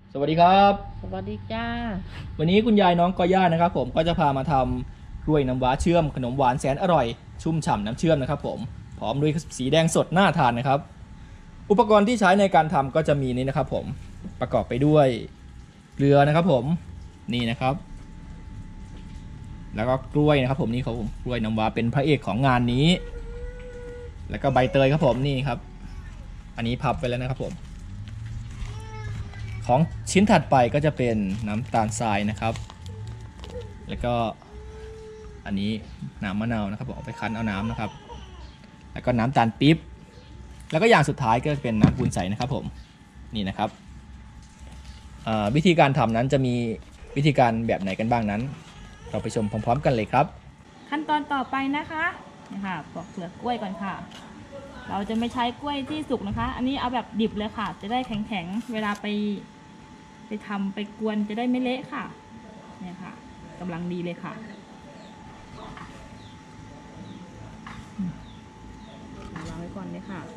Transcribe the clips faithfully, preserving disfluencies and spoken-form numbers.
สวัสดีครับสวัสดีจ้าวันนี้คุณยายน้องกอย่านะครับผมก็จะพามาทำกล้วยน้ำว้าเชื่อมขนมหวานแสนอร่อยชุ่มฉ่ำน้ำเชื่อมนะครับผมพร้อมด้วยสีแดงสดน่าทานนะครับอุปกรณ์ที่ใช้ในการทำก็จะมีนี้นะครับผมประกอบไปด้วยเกลือนะครับผมนี่นะครับแล้วก็กล้วยนะครับผมนี่ครับผมกล้วยน้ำว้าเป็นพระเอกของงานนี้แล้วก็ใบเตยครับผมนี่ครับอันนี้พับไปแล้วนะครับผมของชิ้นถัดไปก็จะเป็นน้ำตาลทรายนะครับแล้วก็อันนี้น้ำมะนาวนะครับผมเอาไปคั้นเอาน้ำนะครับแล้วก็น้ำตาลปี๊บแล้วก็อย่างสุดท้ายก็เป็นน้ำปูนใสนะครับผมนี่นะครับวิธีการทำนั้นจะมีวิธีการแบบไหนกันบ้างนั้นเราไปชมพร้อมๆกันเลยครับขั้นตอนต่อไปนะคะนี่ค่ะปอกเปลือกกล้วยก่อนค่ะเราจะไม่ใช้กล้วยที่สุกนะคะอันนี้เอาแบบดิบเลยค่ะจะได้แข็งๆเวลาไปไปทำไปกวนจะได้ไม่เละค่ะเนี่ยค่ะกำลังดีเลยค่ะวางไว้ก่อนเลยค่ะ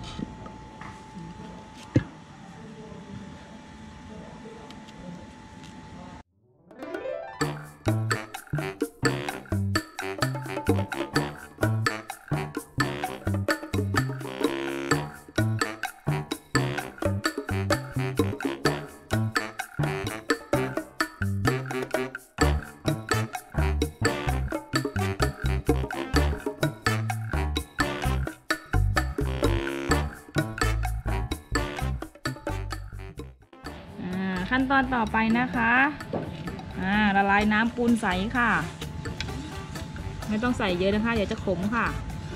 ขั้นตอนต่อไปนะคะอ่าละลายน้ำปูนใสค่ะไม่ต้องใส่เยอะนะคะเดี๋ยวจะขมค่ะ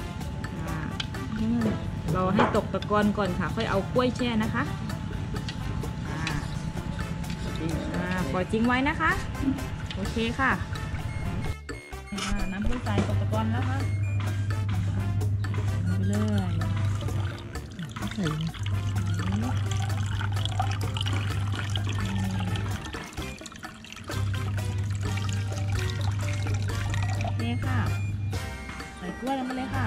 เราให้ตกตะกอนก่อนค่ะค่อยเอากล้วยแช่นะคะปล่อยทิ้งไว้นะคะโอเคค่ะน้ำปูนใสตกตะกอนแล้วค่ะไปเลยใส่ค่ะใส่กล้วยลงมาเลยค่ะ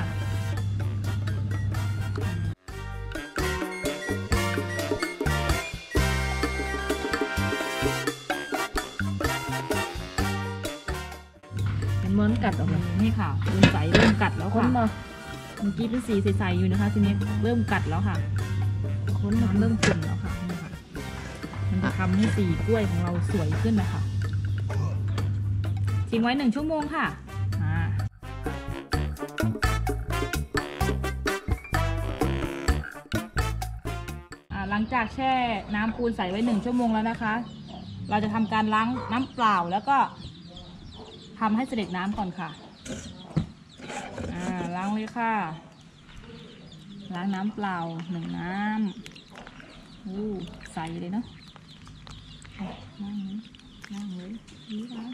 เป็นม้วนกัดออกมานี่ค่ะปูนใสเริ่มกัดแล้วค่ะเมื่อกี้เป็นสีใสๆอยู่นะคะทีนี้เริ่มกัดแล้วค่ะค้นน้ำเริ่มขุ่นแล้วค่ะนี่ค่ะมันจะทำให้สีกล้วยของเราสวยขึ้นนะคะทิ้งไว้หนึ่งชั่วโมงค่ะหลังจากแช่น้ำปูนใสไว้หนึ่งชั่วโมงแล้วนะคะเราจะทำการล้างน้ำเปล่าแล้วก็ทำให้เสด็จน้ำก่อนค่ะล้างเลยค่ะล้างน้ำเปล่าหนึ่งน้ำอู้ใสเลยเนาะนั่งเลยนั่งเลยนี่ค่ะ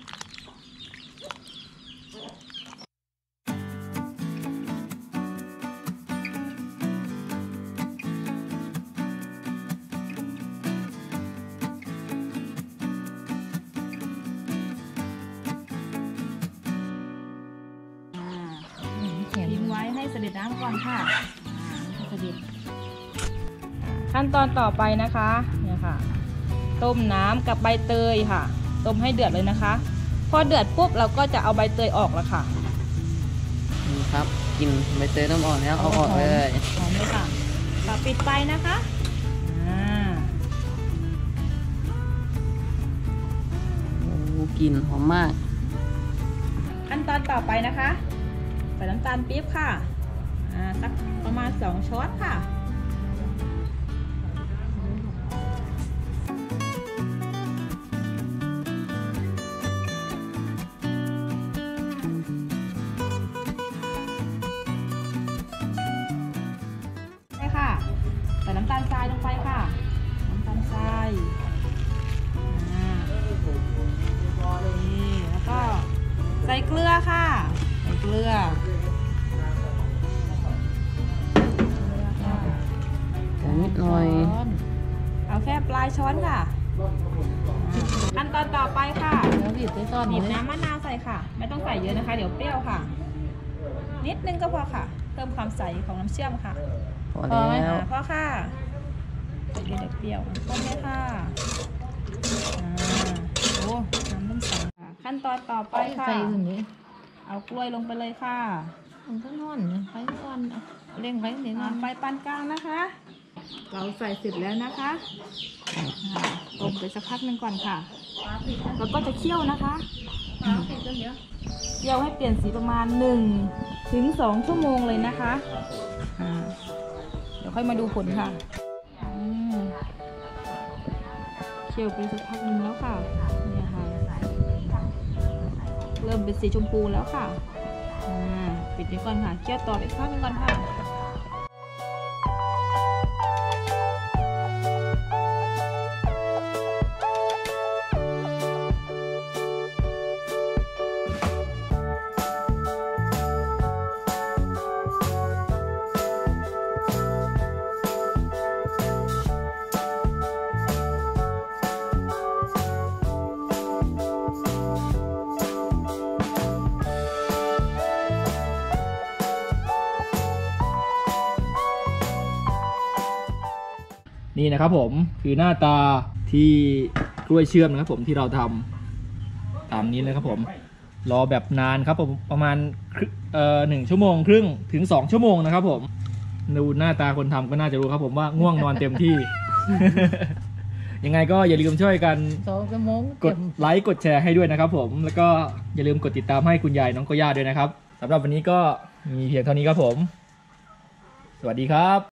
ทิ้งไว้ให้เสด็จน้ำก่อนค่ะเสด็จขั้นตอนต่อไปนะคะเนี่ยค่ะต้มน้ำกับใบเตยค่ะต้มให้เดือดเลยนะคะพอเดือดปุ๊บเราก็จะเอาใบเตยออกแล้วค่ะนี่ครับกินใบเตยน้ำอ่อนแล้วเอาออกเลยหอมเลยค่ะต่อปิดไฟนะคะโอ้กลิ่นหอมมากขั้นตอนต่อไปนะคะใส่น้ำตาลปี๊บค่ะอ่าสักประมาณสองช้อนค่ะใช่ค่ะใส่น้ำตาลทรายลงไปค่ะน้ำตาลทรายอ่านี่แล้วก็ใส่เกลือค่ะใส่เกลือนิดหน่อยเอาแค่ปลายช้อนค่ะขั้นตอนต่อไปค่ะบีบต้นบีบน้ำมะนาวใส่ค่ะไม่ต้องใส่เยอะนะคะเดี๋ยวเปรี้ยวค่ะนิดนึงก็พอค่ะเพิ่มความใสของน้ำเชื่อมค่ะพอแล้วพอค่ะเดี๋ยวเปรี้ยวต้มเลยค่ะขั้นตอนต่อไปค่ะใส่ถึงนี้เอากล้วยลงไปเลยค่ะมันก็นอนนะไฟอ่อนเร่งไฟนี่อ่านะไฟปานกลางนะคะ เราใส่เสร็จแล้วนะคะอ่าต้มไปสักพักหนึ่งก่อนค่ะ แล้วก็จะเคี่ยวนะคะเคี่ยวให้เปลี่ยนสีประมาณหนึ่งถึงสองชั่วโมงเลยนะคะอ่าเดี๋ยวค่อยมาดูผลค่ะอืมเคี่ยวไปสักพักหนึ่งแล้วค่ะเนี่ยค่ะเริ่มเป็นสีชมพูแล้วค่ะอ่าปิดไว้ก่อนค่ะเคี่ยวต่ออีกพักหนึงก่อนค่ะนี่นะครับผมคือหน้าตาที่กล้วยเชื่อมนะครับผมที่เราทำตามนี้เลยครับผมรอแบบนานครับผมประมาณเอ่อหนึ่งชั่วโมงครึ่งถึงสองชั่วโมงนะครับผมดูหน้าตาคนทำก็น่าจะรู้ครับผมว่าง่วงนอนเต็มที่ ยังไงก็อย่าลืมช่วยกันสองชั่วโมงกดไลค์กดแชร์ให้ด้วยนะครับผมแล้วก็อย่าลืมกดติดตามให้คุณยายน้องโกย่าด้วยนะครับสำหรับวันนี้ก็มีเพียงเท่านี้ครับผมสวัสดีครับ